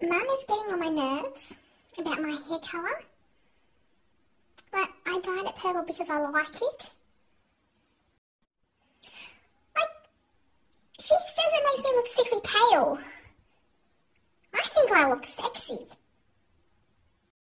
Mum is getting on my nerves about my hair colour. Like, I dyed it purple because I like it. Like, she says it makes me look sickly pale. I think I look sexy.